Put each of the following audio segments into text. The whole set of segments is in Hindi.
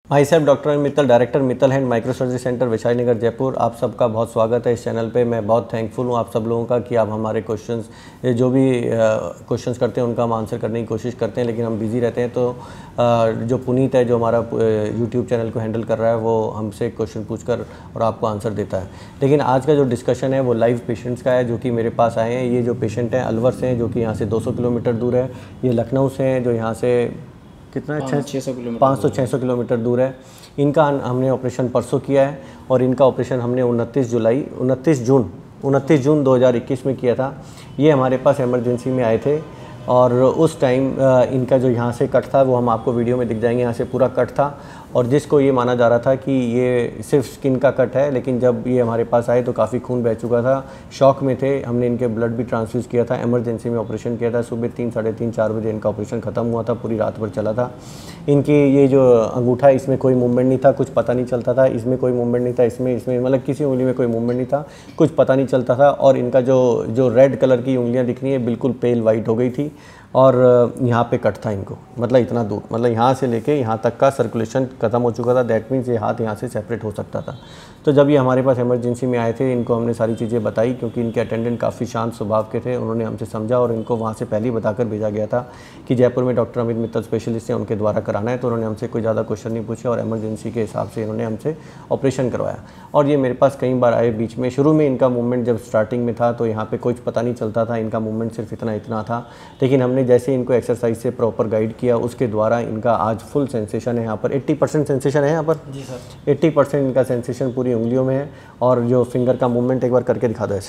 भाई साहब doctor Mittal, director Mittal hand micro surgery centre Vaishali Nagar Jaipur. आप सबका बहुत स्वागत है इस चैनल पे। मैं बहुत थैंकफुल हूँ आप सब लोगों का कि आप हमारे क्वेश्चंस जो भी क्वेश्चंस करते हैं उनका हम आंसर करने की कोशिश करते हैं, लेकिन हम बिज़ी रहते हैं। तो जो पुनीत है जो हमारा यूट्यूब चैनल को हैंडल कर रहा है वो हमसे क्वेश्चन पूछकर और आपको आंसर देता है। लेकिन आज का जो डिस्कशन है वो लाइव पेशेंट्स का है जो कि मेरे पास आए हैं। ये जो पेशेंट हैं अलवर से हैं, जो कि यहाँ से 200 किलोमीटर दूर है। ये लखनऊ से हैं जो यहाँ से कितना 500-600 किलोमीटर दूर है। इनका हमने ऑपरेशन परसों किया है और इनका ऑपरेशन हमने 29 जून 2021 में किया था। ये हमारे पास इमरजेंसी में आए थे और उस टाइम इनका जो यहाँ से कट था वो हम आपको वीडियो में दिख जाएंगे। यहाँ से पूरा कट था और जिसको ये माना जा रहा था कि ये सिर्फ स्किन का कट है, लेकिन जब ये हमारे पास आए तो काफ़ी खून बह चुका था। शॉक में थे, हमने इनके ब्लड भी ट्रांसफ्यूज़ किया था, इमरजेंसी में ऑपरेशन किया था। सुबह 3, साढ़े 3, 4 बजे इनका ऑपरेशन ख़त्म हुआ था, पूरी रात भर चला था। इनकी ये जो अंगूठा है इसमें कोई मूवमेंट नहीं था, कुछ पता नहीं चलता था। इसमें कोई मूवमेंट नहीं था, इसमें मतलब किसी उंगली में कोई मूवमेंट नहीं था, कुछ पता नहीं चलता था। और इनका जो रेड कलर की उंगलियाँ दिख रही हैं बिल्कुल पेल वाइट हो गई थी और यहाँ पे कट था इनको, मतलब इतना दूर, मतलब यहाँ से लेके यहाँ तक का सर्कुलेशन ख़त्म हो चुका था। दैट मीन्स ये हाथ यहाँ से सेपरेट हो सकता था। तो जब ये हमारे पास इमरजेंसी में आए थे इनको हमने सारी चीज़ें बताई, क्योंकि इनके अटेंडेंट काफ़ी शांत स्वभाव के थे। उन्होंने हमसे समझा और इनको वहाँ से पहले ही बताकर भेजा गया था कि जयपुर में डॉक्टर अमित मित्तल स्पेशलिस्ट हैं, उनके द्वारा कराना है। तो उन्होंने हमसे कोई ज़्यादा क्वेश्चन नहीं पूछे और इमरजेंसी के हिसाब से इन्होंने हमसे ऑपरेशन करवाया। और ये मेरे पास कई बार आए बीच में। शुरू में इनका मूवमेंट जब स्टार्टिंग में था तो यहाँ पे कुछ पता नहीं चलता था, इनका मूवमेंट सिर्फ इतना था। लेकिन हमने जैसे इनको एक्सरसाइज से प्रॉपर गाइड किया उसके द्वारा इनका आज फुल सेंसेशन है। यहाँ पर 80% सेंसेशन है। यहाँ पर जी सर 80% इनका सेंसेशन पूरी उंगलियों में है। और जो फिंगर का मूवमेंट एक बार करके दिखा दो ऐसे।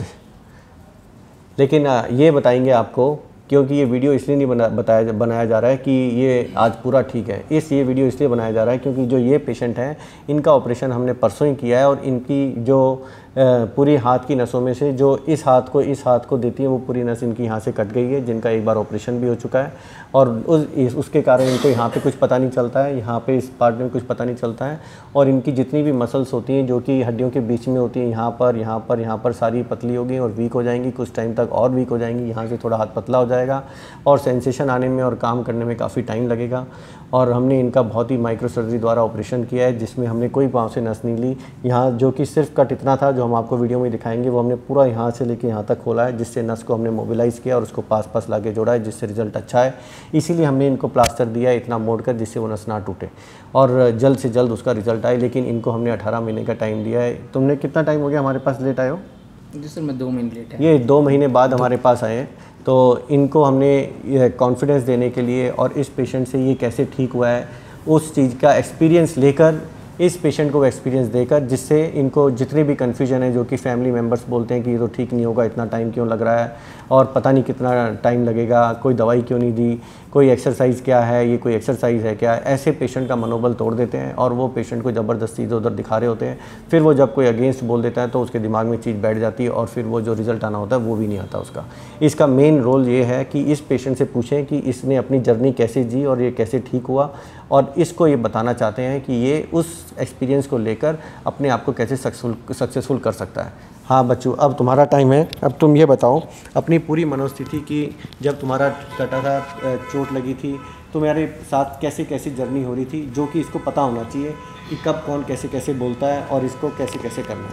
लेकिन ये बताएंगे आपको, क्योंकि ये वीडियो इसलिए नहीं बनाया जा रहा है कि ये आज पूरा ठीक है। ये वीडियो इसलिए बनाया जा रहा है क्योंकि जो ये पेशेंट हैं इनका ऑपरेशन हमने परसों ही किया है और इनकी जो पूरी हाथ की नसों में से जो इस हाथ को देती है वो पूरी नस इनकी यहाँ से कट गई है, जिनका एक बार ऑपरेशन भी हो चुका है। और उसके कारण इनको यहाँ पे कुछ पता नहीं चलता है, यहाँ पे इस पार्ट में कुछ पता नहीं चलता है। और इनकी जितनी भी मसल्स होती हैं जो कि हड्डियों के बीच में होती हैं, यहाँ पर सारी पतली होगी और वीक हो जाएंगी, कुछ टाइम तक और वीक हो जाएंगी। यहाँ से थोड़ा हाथ पतला हो जाएगा और सेंसेशन आने में और काम करने में काफ़ी टाइम लगेगा। और हमने इनका बहुत ही माइक्रो सर्जरी द्वारा ऑपरेशन किया है, जिसमें हमने कोई पाँव से नस नहीं ली। यहाँ जो कि सिर्फ कट इतना था, जो हम आपको वीडियो में दिखाएंगे, वो हमने पूरा यहाँ से लेके यहाँ तक खोला है, जिससे नस को हमने मोबिलाइज़ किया और उसको पास लाके जोड़ा है, जिससे रिजल्ट अच्छा है। इसीलिए हमने इनको प्लास्टर दिया है इतना मोड़ कर, जिससे वो नस ना टूटे और जल्द से जल्द उसका रिजल्ट आए। लेकिन इनको हमने 18 महीने का टाइम दिया है। तुमने कितना टाइम हो गया हमारे पास लेट आए हो? जी सर मैं 2 महीने लेट है। ये 2 महीने बाद हमारे पास आए हैं। तो इनको हमने कॉन्फिडेंस देने के लिए और इस पेशेंट से ये कैसे ठीक हुआ है उस चीज़ का एक्सपीरियंस लेकर, इस पेशेंट को एक्सपीरियंस देकर, जिससे इनको जितने भी कन्फ्यूजन है, जो कि फैमिली मेम्बर्स बोलते हैं कि ये तो ठीक नहीं होगा, इतना टाइम क्यों लग रहा है और पता नहीं कितना टाइम लगेगा, कोई दवाई क्यों नहीं दी, कोई एक्सरसाइज क्या है, ये कोई एक्सरसाइज है क्या, ऐसे पेशेंट का मनोबल तोड़ देते हैं और वो पेशेंट को ज़बरदस्ती इधर उधर दिखा रहे होते हैं। फिर वो जब कोई अगेंस्ट बोल देता है तो उसके दिमाग में चीज़ बैठ जाती है और फिर वो जो रिज़ल्ट आना होता है वो भी नहीं आता उसका। इसका मेन रोल ये है कि इस पेशेंट से पूछें कि इसने अपनी जर्नी कैसे जी और ये कैसे ठीक हुआ, और इसको ये बताना चाहते हैं कि ये उस एक्सपीरियंस को लेकर अपने आप को कैसे सक्सेसफुल कर सकता है। हाँ बच्चों, अब तुम्हारा टाइम है। अब तुम ये बताओ अपनी पूरी मनोस्थिति की, जब तुम्हारा कटा था, चोट लगी थी, तुम्हारे साथ कैसे कैसे जर्नी हो रही थी, जो कि इसको पता होना चाहिए कि कब कौन कैसे कैसे बोलता है और इसको कैसे कैसे करना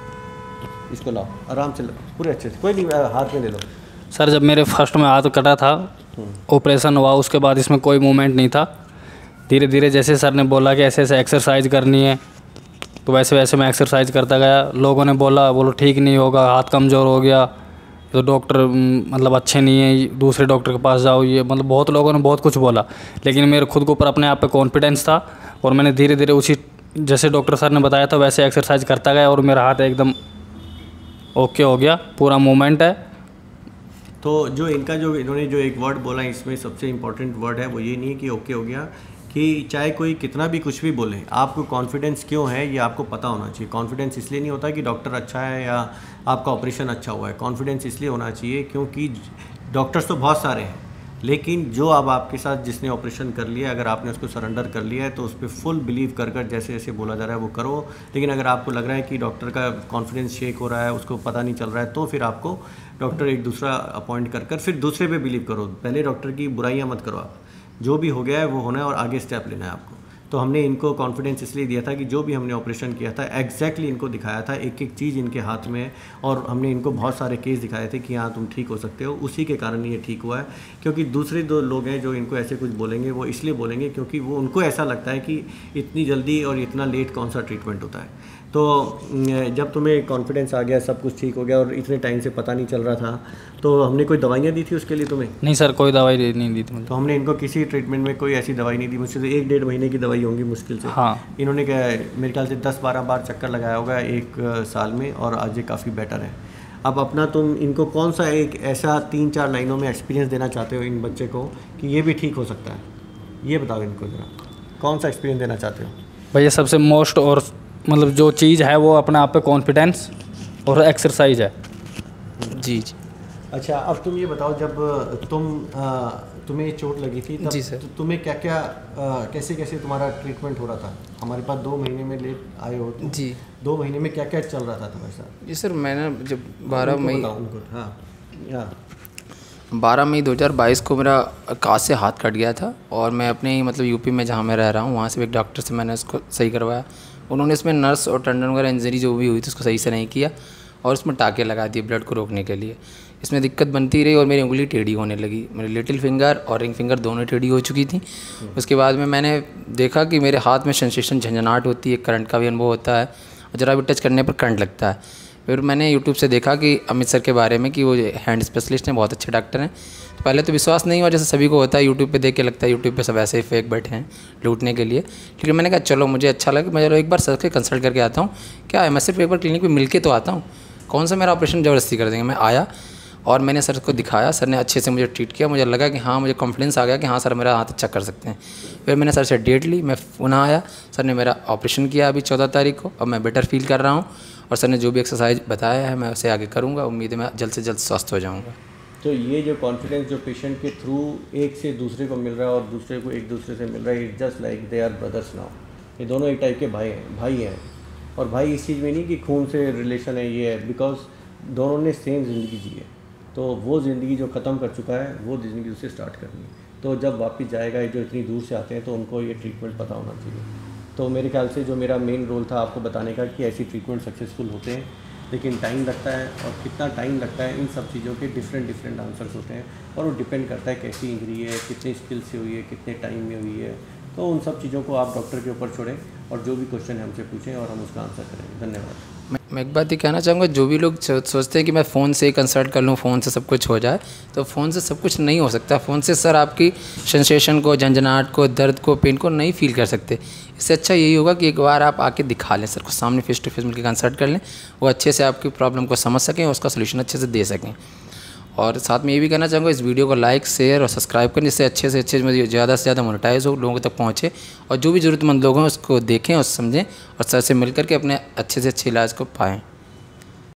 है। इसको लाओ आराम से, पूरे अच्छे से, कोई नहीं, हाथ में ले लो। सर जब मेरे फर्स्ट में हाथ कटा था, ऑपरेशन हुआ, उसके बाद इसमें कोई मूवमेंट नहीं था। धीरे धीरे जैसे सर ने बोला कि ऐसे ऐसे एक्सरसाइज करनी है, तो वैसे वैसे मैं एक्सरसाइज करता गया। लोगों ने बोलो ठीक नहीं होगा, हाथ कमज़ोर हो गया, तो डॉक्टर मतलब अच्छे नहीं है, दूसरे डॉक्टर के पास जाओ, ये मतलब बहुत लोगों ने बहुत कुछ बोला। लेकिन मेरे खुद के ऊपर अपने आप पे कॉन्फिडेंस था और मैंने धीरे धीरे उसी जैसे डॉक्टर सर ने बताया था वैसे एक्सरसाइज करता गया और मेरा हाथ एकदम ओके हो गया, पूरा मूवमेंट है। तो जो इन्होंने जो एक वर्ड बोला, इसमें सबसे इम्पोर्टेंट वर्ड है वो ये नहीं है कि ओके हो गया, कि चाहे कोई कितना भी कुछ भी बोले, आपको कॉन्फिडेंस क्यों है ये आपको पता होना चाहिए। कॉन्फिडेंस इसलिए नहीं होता कि डॉक्टर अच्छा है या आपका ऑपरेशन अच्छा हुआ है। कॉन्फिडेंस इसलिए होना चाहिए क्योंकि डॉक्टर्स तो बहुत सारे हैं, लेकिन जो अब आपके साथ जिसने ऑपरेशन कर लिया, अगर आपने उसको सरेंडर कर लिया है तो उस पर फुल बिलीव कर जैसे जैसे बोला जा रहा है वो करो। लेकिन अगर आपको लग रहा है कि डॉक्टर का कॉन्फिडेंस शेक हो रहा है, उसको पता नहीं चल रहा है, तो फिर आपको डॉक्टर एक दूसरा अपॉइंट कर फिर दूसरे पे बिलीव करो। पहले डॉक्टर की बुराइयाँ मत करो आप, जो भी हो गया है वो होना है और आगे स्टेप लेना है आपको। तो हमने इनको कॉन्फिडेंस इसलिए दिया था कि जो भी हमने ऑपरेशन किया था एग्जैक्टली इनको दिखाया था, एक एक चीज़ इनके हाथ में है, और हमने इनको बहुत सारे केस दिखाए थे कि हाँ तुम ठीक हो सकते हो, उसी के कारण ये ठीक हुआ है। क्योंकि दूसरे दो लोग हैं जो इनको ऐसे कुछ बोलेंगे, वो इसलिए बोलेंगे क्योंकि वो उनको ऐसा लगता है कि इतनी जल्दी और इतना लेट कौन सा ट्रीटमेंट होता है। तो जब तुम्हें कॉन्फिडेंस आ गया, सब कुछ ठीक हो गया और इतने टाइम से पता नहीं चल रहा था, तो हमने कोई दवाइयाँ दी थी उसके लिए तुम्हें? नहीं सर, कोई दवाई नहीं दी थी मुझे। तो हमने इनको किसी ट्रीटमेंट में कोई ऐसी दवाई नहीं दी, मुश्किल से 1-1.5 महीने की दवाई होंगी मुश्किल से। हाँ। इन्होंने क्या मेरे ख्याल से 10-12 बार चक्कर लगाया होगा 1 साल में, और आज ये काफ़ी बेटर है। अब अपना तुम इनको कौन सा एक ऐसा 3-4 लाइनों में एक्सपीरियंस देना चाहते हो इन बच्चे को कि ये भी ठीक हो सकता है, ये बताओ इनको ज़रा, कौन सा एक्सपीरियंस देना चाहते हो? भैया सबसे मोस्ट और मतलब जो चीज़ है वो अपने आप पे कॉन्फिडेंस और एक्सरसाइज है। जी जी। अच्छा, अब तुम ये बताओ, जब तुम्हें चोट लगी थी तब जी सर। तुम्हें क्या क्या कैसे कैसे तुम्हारा ट्रीटमेंट हो रहा था? हमारे पास 2 महीने में ले आए हो तुम। जी। 2 महीने में क्या क्या चल रहा था तुम्हारे साथ? जी सर, मैंने जब 12 मई हाँ 12 मई 2022 को मेरा काज से हाथ कट गया था, और मैं अपने ही मतलब यूपी में जहाँ मैं रह रहा हूँ वहाँ से एक डॉक्टर से मैंने उसको सही करवाया। उन्होंने इसमें नर्स और टेंडन वगैरह इंजरी जो भी हुई थी उसको सही से नहीं किया, और उसमें टाँके लगा दिए ब्लड को रोकने के लिए। इसमें दिक्कत बनती रही और मेरी उंगली टेढ़ी होने लगी, मेरी लिटिल फिंगर और रिंग फिंगर दोनों टेढ़ी हो चुकी थी। उसके बाद में मैंने देखा कि मेरे हाथ में सेंसेशन, झंझनाहट होती है, करंट का भी अनुभव होता है, और ज़रा भी टच करने पर करंट लगता है। फिर मैंने यूट्यूब से देखा कि अमित सर के बारे में कि वो हैंड स्पेशलिस्ट हैं, बहुत अच्छे डॉक्टर हैं। तो पहले तो विश्वास नहीं हुआ, जैसे सभी को होता है, यूट्यूब पे देख के लगता है यूट्यूब पे सब ऐसे ही फेक बैठे हैं लूटने के लिए। लेकिन मैंने कहा चलो मुझे अच्छा लगा, मैं चलो एक बार सर से कंसल्ट करके आता हूँ, क्या है मैं सिर्फ एक बार क्लिनिक पे मिल के तो आता हूँ, कौन सा मेरा ऑपरेशन ज़बरदस्ती कर देंगे। मैं आया और मैंने सर को दिखाया, सर ने अच्छे से मुझे ट्रीट किया, मुझे लगा कि हाँ मुझे कॉन्फिडेंस आ गया कि हाँ सर मेरा हाथ अच्छा कर सकते हैं। फिर मैंने सर से डेट ली, मैं पुनः आया, सर ने मेरा ऑपरेशन किया अभी 14 तारीख को। अब मैं बेटर फील कर रहा हूँ, और सर ने जो भी एक्सरसाइज बताया है मैं उसे आगे करूँगा। उम्मीद है मैं जल्द से जल्द स्वस्थ हो जाऊँगा। तो ये जो कॉन्फिडेंस जो पेशेंट के थ्रू एक से दूसरे को मिल रहा है और दूसरे को एक दूसरे से मिल रहा है, it's just like they are brothers now. ये दोनों एक टाइप के भाई हैं। और भाई इस चीज़ में नहीं कि खून से रिलेशन है, ये है बिकॉज दोनों ने सेम ज़िंदगी जी है। तो वो ज़िंदगी जो ख़त्म कर चुका है वो ज़िंदगी उससे स्टार्ट करनी है। तो जब वापस जाएगा, जो इतनी दूर से आते हैं, तो उनको ये ट्रीटमेंट पता होना चाहिए। तो मेरे ख्याल से जो मेरा मेन रोल था आपको बताने का कि ऐसी ट्रीटमेंट सक्सेसफुल होते हैं, लेकिन टाइम लगता है, और कितना टाइम लगता है इन सब चीज़ों के डिफरेंट आंसर्स होते हैं, और वो डिपेंड करता है कैसी इंजरी है, कितने स्किल से हुई है, कितने टाइम में हुई है। तो उन सब चीज़ों को आप डॉक्टर के ऊपर छोड़ें, और जो भी क्वेश्चन है हमसे पूछें और हम उसका आंसर करेंगे। धन्यवाद। मैं एक बात ये कहना चाहूँगा, जो भी लोग सोचते हैं कि मैं फ़ोन से ही कंसल्ट कर लूँ, फ़ोन से सब कुछ हो जाए, तो फ़ोन से सब कुछ नहीं हो सकता। फ़ोन से सर आपकी सेंसेशन को, झंझनाहट को, दर्द को, पेन को नहीं फील कर सकते। इससे अच्छा यही होगा कि एक बार आप आके दिखा लें, सर को सामने फेस टू फेस मिलकर कंसल्ट कर लें, वो अच्छे से आपकी प्रॉब्लम को समझ सकें और उसका सोल्यूशन अच्छे से दे सकें। और साथ में ये भी कहना चाहूँगा, इस वीडियो को लाइक, शेयर और सब्सक्राइब करें, जिससे अच्छे से अच्छे में ज़्यादा से ज़्यादा मोनेटाइज हो, लोगों तक पहुँचे, और जो भी ज़रूरतमंद लोग हैं उसको देखें और समझें, और सर से मिल करके अपने अच्छे से अच्छे इलाज को पाएँ।